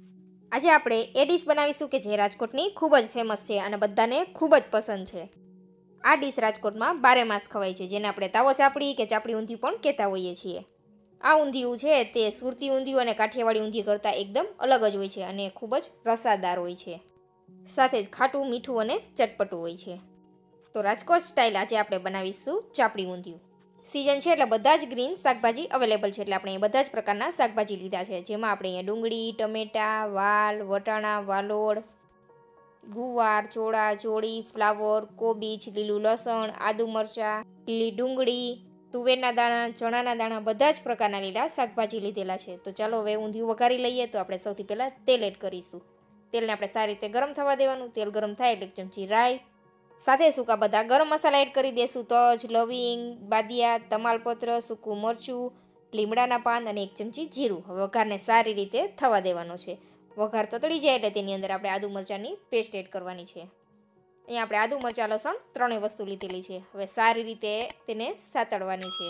આજે આપણે એ ડીશ બનાવીશું કે જે રાજકોટની ખૂબ જ ફેમસ છે અને બધાને ખૂબ જ પસંદ છે. આ ડીશ રાજકોટમાં બારે માસ ખવાય છે, જેને આપણે તાવો ચાપડી કે ચાપડી ઊંધિયું પણ કહેતા હોઈએ છીએ. આ ઊંધિયું છે તે સુરતી ઊંધિયું અને કાઠિયાવાડી ઊંધિયું કરતાં એકદમ અલગ જ હોય છે અને ખૂબ જ રસાદાર હોય છે. સાથે જ ખાટું, મીઠું અને ચટપટું હોય છે. તો રાજકોટ સ્ટાઇલ આજે આપણે બનાવીશું ચાપડી ઊંધિયું. સિઝન છે એટલે બધા જ ગ્રીન શાકભાજી અવેલેબલ છે, એટલે આપણે અહીંયા બધા જ પ્રકારના શાકભાજી લીધા છે, જેમાં આપણે અહીંયા ડુંગળી, ટમેટાં, વાલ, વટાણા, વાલોળ, ગુવાર, ચોળા, ચોળી, ફ્લાવર, કોબીજ, લીલું લસણ, આદુ મરચાં, લીલી ડુંગળી, તુવેરના દાણા, ચણાના દાણા, બધા જ પ્રકારના લીલા શાકભાજી લીધેલા છે. તો ચાલો હવે ઊંધિયું વઘારી લઈએ. તો આપણે સૌથી પહેલાં તેલ એડ કરીશું. તેલને આપણે સારી રીતે ગરમ થવા દેવાનું. તેલ ગરમ થાય એટલે 1 ચમચી રાઈ, સાથે સૂકા બધા ગરમ મસાલા એડ કરી દેશું. તજ, લવિંગ, બાદિયા, તમાલપત્ર, સૂકું મરચું, લીમડાના પાન અને 1 ચમચી જીરું. હવે વઘારને સારી રીતે થવા દેવાનો છે. વઘાર તતડી જાય એટલે તેની અંદર આપણે આદુ મરચાંની પેસ્ટ એડ કરવાની છે. અહીંયા આપણે આદુ મરચાં લસણ ત્રણેય વસ્તુ લીધેલી છે. હવે સારી રીતે તેને સાતળવાની છે.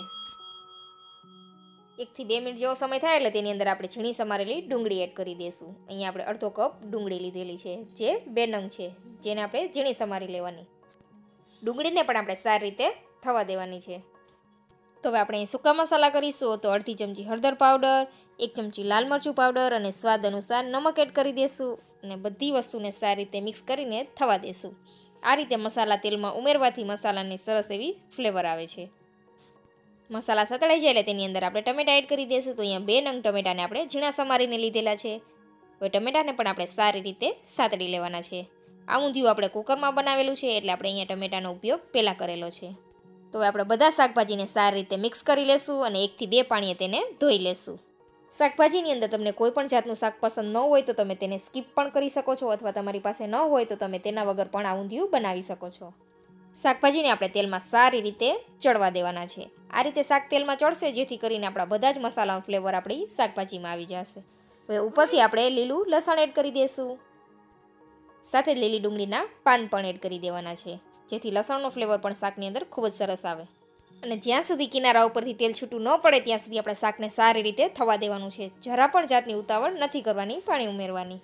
1 થી 2 મિનિટ જેવો સમય થાય એટલે તેની અંદર આપણે ઝીણી સમારેલી ડુંગળી એડ કરી દઈશું. અહીંયા આપણે અડધો કપ ડુંગળી લીધેલી છે, જે 2 નંગ છે, જેને આપણે ઝીણી સમારી લેવાની. ડુંગળીને પણ આપણે સારી રીતે થવા દેવાની છે. તો હવે આપણે સૂકા મસાલા કરીશું. તો અડધી ચમચી હળદર પાવડર, 1 ચમચી લાલ મરચું પાવડર અને સ્વાદ અનુસાર નમક એડ કરી દઈશું અને બધી વસ્તુને સારી રીતે મિક્સ કરીને થવા દઈશું. આ રીતે મસાલા તેલમાં ઉમેરવાથી મસાલાની સરસ એવી ફ્લેવર આવે છે. મસાલા સતળાઈ જાય એટલે તેની અંદર આપણે ટમેટા એડ કરી દઈશું. તો અહીંયા 2 નંગ ટમેટાને આપણે ઝીણા સમારીને લીધેલા છે. હવે ટમેટાને પણ આપણે સારી રીતે સાતળી લેવાના છે. આ ઊંધિયું આપણે કુકરમાં બનાવેલું છે, એટલે આપણે અહીંયા ટમેટાનો ઉપયોગ પહેલાં કરેલો છે. તો આપણે બધા શાકભાજીને સારી રીતે મિક્સ કરી લેશું અને 1 થી 2 પાણીએ તેને ધોઈ લેશું. શાકભાજીની અંદર તમને કોઈ પણ જાતનું શાક પસંદ ન હોય તો તમે તેને સ્કીપ પણ કરી શકો છો, અથવા તમારી પાસે ન હોય તો તમે તેના વગર પણ આ ઊંધિયું બનાવી શકો છો. શાકભાજીને આપણે તેલમાં સારી રીતે ચડવા દેવાના છે. આ રીતે શાક તેલમાં ચડશે, જેથી કરીને આપણા બધા જ મસાલાનો ફ્લેવર આપણી શાકભાજીમાં આવી જશે. હવે ઉપરથી આપણે લીલું લસણ એડ કરી દઈશું. સાથે લીલી ડુંગળીના પાન પણ એડ કરી દેવાના છે, જેથી લસણનો ફ્લેવર પણ શાકની અંદર ખૂબ જ સરસ આવે. અને જ્યાં સુધી કિનારા ઉપરથી તેલ છૂટું ન પડે ત્યાં સુધી આપણે શાકને સારી રીતે થવા દેવાનું છે. જરા પણ જાતની ઉતાવળ નથી કરવાની પાણી ઉમેરવાની.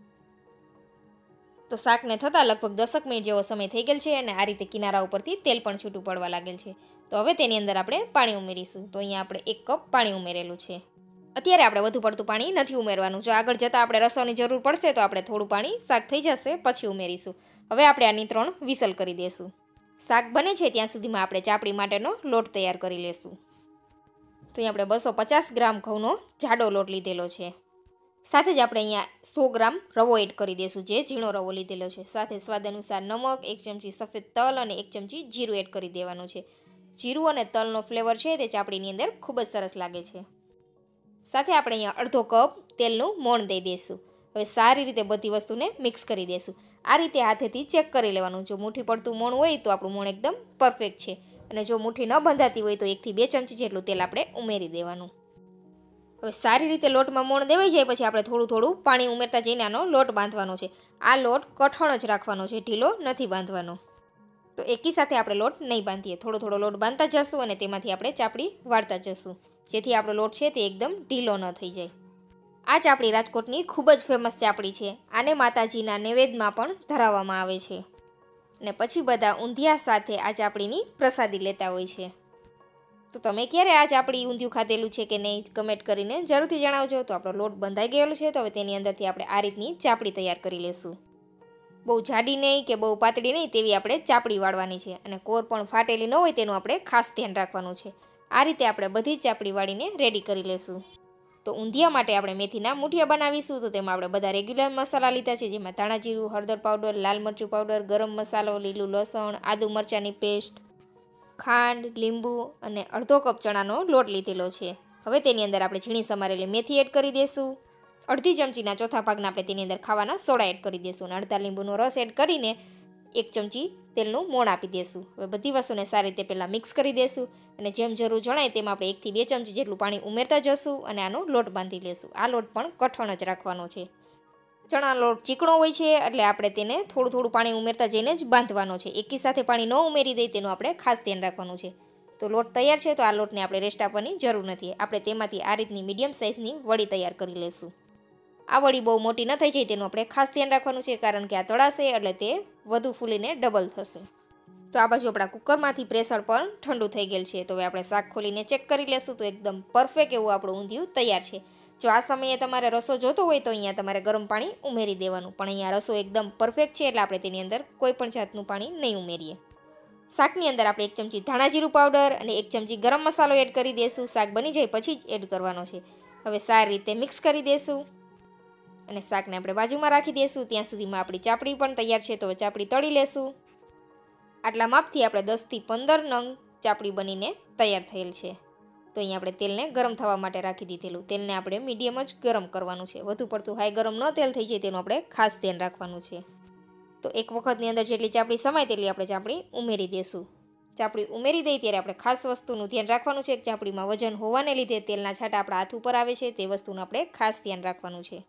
તો શાકને થતાં લગભગ 10 મિનિટ જેવો સમય થઈ ગયેલ છે અને આ રીતે કિનારા ઉપરથી તેલ પણ છૂટું પડવા લાગેલ છે. તો હવે તેની અંદર આપણે પાણી ઉમેરીશું. તો અહીંયા આપણે 1 કપ પાણી ઉમેરેલું છે. અત્યારે આપણે વધુ પડતું પાણી નથી ઉમેરવાનું. જો આગળ જતાં આપણે રસોની જરૂર પડશે તો આપણે થોડું પાણી શાક થઈ જશે પછી ઉમેરીશું. હવે આપણે આની 3 વિસલ કરી દઈશું. શાક બને છે ત્યાં સુધીમાં આપણે ચાપડી માટેનો લોટ તૈયાર કરી લેશું. તો અહીં આપણે 250 ગ્રામ ઘઉંનો જાડો લોટ લીધેલો છે. સાથે જ આપણે અહીંયા 100 ગ્રામ રવો એડ કરી દઈશું, જે ઝીણો રવો લીધેલો છે. સાથે સ્વાદ અનુસાર નમક, 1 ચમચી સફેદ તલ અને 1 ચમચી જીરું એડ કરી દેવાનું છે. જીરું અને તલનો ફ્લેવર છે તે ચાપડીની અંદર ખૂબ જ સરસ લાગે છે. સાથે આપણે અહીંયા અડધો કપ તેલનું મોણ દઈ દઈશું. હવે સારી રીતે બધી વસ્તુને મિક્સ કરી દઈશું. આ રીતે હાથેથી ચેક કરી લેવાનું. જો મુઠ્ઠી પડતું મોણ હોય તો આપણું મોણ એકદમ પરફેક્ટ છે, અને જો મુઠ્ઠી ન બંધાતી હોય તો 1 થી 2 ચમચી જેટલું તેલ આપણે ઉમેરી દેવાનું. હવે સારી રીતે લોટમાં મોણ દેવાઈ જાય પછી આપણે થોડું થોડું પાણી ઉમેરતા જઈને આનો લોટ બાંધવાનો છે. આ લોટ કઠણ જ રાખવાનો છે, ઢીલો નથી બાંધવાનો. તો એકી સાથે આપણે લોટ નહીં બાંધીએ, થોડો થોડો લોટ બાંધતા જશું અને તેમાંથી આપણે ચાપડી વાળતા જશું, જેથી આપણો લોટ છે તે એકદમ ઢીલો ન થઈ જાય. આ ચાપડી રાજકોટની ખૂબ જ ફેમસ ચાપડી છે. આને માતાજીના નૈવેદ્યમાં પણ ધરાવવામાં આવે છે અને પછી બધા ઊંધિયા સાથે આ ચાપડીની પ્રસાદી લેતા હોય છે. તો તમે ક્યારે આ ચાપડી ઊંધિયું ખાધેલું છે કે નહીં, કમેન્ટ કરીને જરૂરથી જણાવજો. તો આપણો લોટ બંધાઈ ગયેલો છે. તો હવે તેની અંદરથી આપણે આ રીતની ચાપડી તૈયાર કરી લેશું. બહુ જાડી નહીં કે બહુ પાતળી નહીં તેવી આપણે ચાપડી વાળવાની છે, અને કોર પણ ફાટેલી ન હોય તેનું આપણે ખાસ ધ્યાન રાખવાનું છે. આ રીતે આપણે બધી જ ચાપડી વાળીને રેડી કરી લેશું. તો ઊંધિયા માટે આપણે મેથીના મૂઠિયા બનાવીશું. તો તેમાં આપણે બધા રેગ્યુલર મસાલા લીધા છે, જેમાં ધાણા જીરું, હળદર પાવડર, લાલ મરચું પાવડર, ગરમ મસાલો, લીલું લસણ, આદુ મરચાંની પેસ્ટ, ખાંડ, લીંબુ અને અડધો કપ ચણાનો લોટ લીધેલો છે. હવે તેની અંદર આપણે ઝીણી સમારેલી મેથી એડ કરી દઈશું. અડધી ચમચીના ચોથા ભાગના આપણે તેની અંદર ખાવાના સોડા એડ કરી દઈશું અને અડધા લીંબુનો રસ એડ કરીને 1 ચમચી તેલનું મોણ આપી દઈશું. હવે બધી વસ્તુને સારી રીતે પહેલાં મિક્સ કરી દઈશું અને જેમ જરૂર જણાય તેમ આપણે 1 થી 2 ચમચી જેટલું પાણી ઉમેરતા જશું અને આનો લોટ બાંધી લેશું. આ લોટ પણ કઠણ જ રાખવાનો છે. ચણાનો લોટ ચીકણો હોય છે, એટલે આપણે તેને થોડું થોડું પાણી ઉમેરતા જઈને જ બાંધવાનો છે. એકી સાથે પાણી ન ઉમેરી દઈએ તેનું આપણે ખાસ ધ્યાન રાખવાનું છે. તો લોટ તૈયાર છે. તો આ લોટને આપણે રેસ્ટ આપવાની જરૂર નથી. આપણે તેમાંથી આ રીતની મીડિયમ સાઇઝની વડી તૈયાર કરી લઈશું. આ વડી બહુ મોટી ન થઈ જાય તેનું આપણે ખાસ ધ્યાન રાખવાનું છે, કારણ કે આ તળાશે એટલે તે વધુ ફૂલીને ડબલ થશે. તો આ બાજુ આપણા કુકરમાંથી પ્રેશર પણ ઠંડુ થઈ ગયેલ છે. તો હવે આપણે શાક ખોલીને ચેક કરી લેશું. તો એકદમ પરફેક્ટ એવું આપણું ઊંધિયું તૈયાર છે. જો આ સમયે તમારે રસો જોતો હોય તો અહીંયા તમારે ગરમ પાણી ઉમેરી દેવાનું, પણ અહીંયા રસો એકદમ પરફેક્ટ છે એટલે આપણે તેની અંદર કોઈ પણ જાતનું પાણી નહીં ઉમેરીએ. શાકની અંદર આપણે 1 ચમચી ધાણા જીરું પાવડર અને 1 ચમચી ગરમ મસાલો એડ કરી દઈશું. શાક બની જાય પછી જ એડ કરવાનો છે. હવે સારી રીતે મિક્સ કરી દઈશું અને શાકને આપણે બાજુમાં રાખી દઈશું. ત્યાં સુધીમાં આપણી ચાપડી પણ તૈયાર છે. તો ચાપડી તળી લેશું. આટલા માપથી આપણે 10થી 15 નંગ ચાપડી બનીને તૈયાર થયેલ છે. તો અહીંયા આપણે તેલને ગરમ થવા માટે રાખી દીધેલું. તેલને આપણે મીડિયમ જ ગરમ કરવાનું છે. વધુ પડતું હાઈ ગરમ ન તેલ થઈ જાય તેનું આપણે ખાસ ધ્યાન રાખવાનું છે. તો એક વખતની અંદર જેટલી ચાપડી સમાય તેટલી આપણે ચાપડી ઉમેરી દઈશું. ચાપડી ઉમેરી દઈએ ત્યારે આપણે ખાસ વસ્તુનું ધ્યાન રાખવાનું છે કે ચાપડીમાં વજન હોવાને લીધે તેલના છાંટા આપણા હાથ ઉપર આવે છે, તે વસ્તુનું આપણે ખાસ ધ્યાન રાખવાનું છે.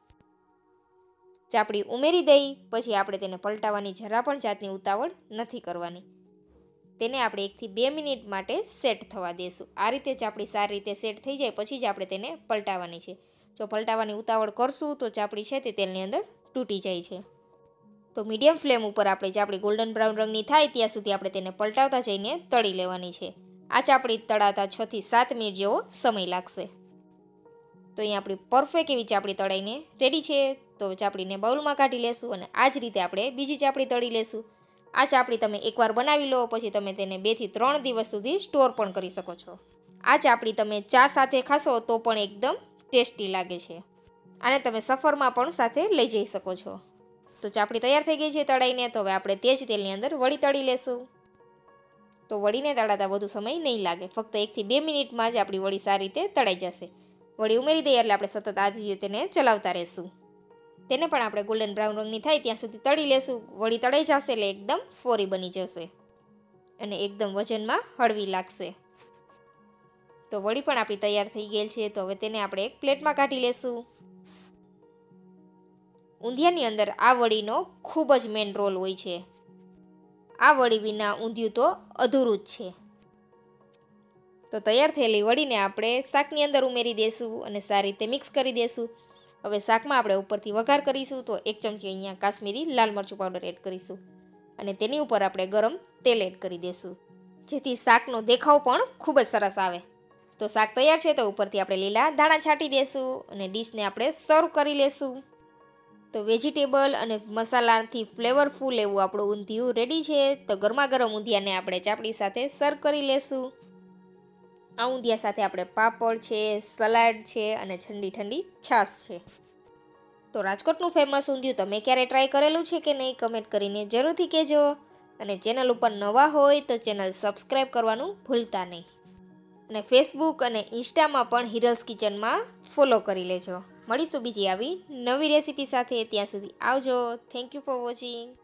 ચાપડી ઉમેરી દઈ પછી આપણે તેને પલટાવવાની જરા પણ જાતની ઉતાવળ નથી કરવાની. તેને આપણે 1 થી 2 મિનિટ માટે સેટ થવા દઈશું. આ રીતે ચાપડી સારી રીતે સેટ થઈ જાય પછી જ આપણે તેને પલટાવવાની છે. જો પલટાવવાની ઉતાવળ કરશું તો ચાપડી છે તે તેલની અંદર તૂટી જાય છે. તો મીડિયમ ફ્લેમ ઉપર આપણે ચાપડી ગોલ્ડન બ્રાઉન રંગની થાય ત્યાં સુધી આપણે તેને પલટાવતા જઈને તળી લેવાની છે. આ ચાપડી તળાતા 6 થી 7 મિનિટ જેવો સમય લાગશે. તો અહીંયા આપણી પરફેક્ટ એવી ચાપડી તળાઈને રેડી છે. તો ચાપડીને બાઉલમાં કાઢી લેશું અને આ જ રીતે આપણે બીજી ચાપડી તળી લેશું. આ ચાપડી તમે એકવાર બનાવી લો પછી તમે તેને 2 થી 3 દિવસ સુધી સ્ટોર પણ કરી શકો છો. આ ચાપડી તમે ચા સાથે ખાશો તો પણ એકદમ ટેસ્ટી લાગે છે. આને તમે સફરમાં પણ સાથે લઈ જઈ શકો છો. તો ચાપડી તૈયાર થઈ ગઈ છે તળાઈને. તો હવે આપણે તે જ તેલની અંદર વડી તળી લેશું. તો વડીને તળાતા વધુ સમય નહીં લાગે, ફક્ત 1 થી 2 મિનિટમાં જ આપણી વડી સારી રીતે તળાઈ જશે. વડી ઉમેરી દઈએ એટલે આપણે સતત આ જ રીતે તેને ચલાવતા રહેશું. તેને પણ આપણે ગોલ્ડન બ્રાઉન રંગની થાય ત્યાં સુધી તળી લેશું. વડી તળાઈ જશે એટલે એકદમ ફોરી બની જશે અને એકદમ વજનમાં હળવી લાગશે. તો વડી પણ આપણી તૈયાર થઈ ગયેલ છે. તો હવે તેને આપણે એક પ્લેટમાં કાઢી લેશું. ઊંધિયાની અંદર આ વડીનો ખૂબ જ મેઇન રોલ હોય છે. આ વડી વિના ઊંધિયું તો અધૂરું જ છે. તો તૈયાર થયેલી વડીને આપણે શાકની અંદર ઉમેરી દઈશું અને સારી રીતે મિક્સ કરી દઈશું. હવે શાકમાં આપણે ઉપરથી વઘાર કરીશું. તો 1 ચમચી અહીંયા કાશ્મીરી લાલ મરચું પાવડર એડ કરીશું અને તેની ઉપર આપણે ગરમ તેલ એડ કરી દઈશું, જેથી શાકનો દેખાવ પણ ખૂબ જ સરસ આવે. તો શાક તૈયાર છે. તો ઉપરથી આપણે લીલા ધાણા છાંટી દઈશું અને ડીશને આપણે સર્વ કરી લેશું. તો વેજીટેબલ અને મસાલાથી ફ્લેવરફુલ એવું આપણું ઊંધિયું રેડી છે. તો ગરમા ગરમ ઊંધિયાને આપણે ચાપડી સાથે સર્વ કરી લેશું. આ ઊંધિયા સાથે આપણે પાપડ છે, સલાડ છે અને ઠંડી ઠંડી છાશ છે. તો રાજકોટનું ફેમસ ઊંધિયું તમે ક્યારે ટ્રાય કરેલું છે કે નહીં કમેન્ટ કરીને જરૂરથી કહેજો. અને ચેનલ ઉપર નવા હોય તો ચેનલ સબસ્ક્રાઈબ કરવાનું ભૂલતા નહીં. અને ફેસબુક અને ઇન્સ્ટામાં પણ હિરલ્સ કિચનમાં ફોલો કરી લેજો. મળીશું બીજી આવી નવી રેસીપી સાથે. ત્યાં સુધી આવજો. Thank you for watching.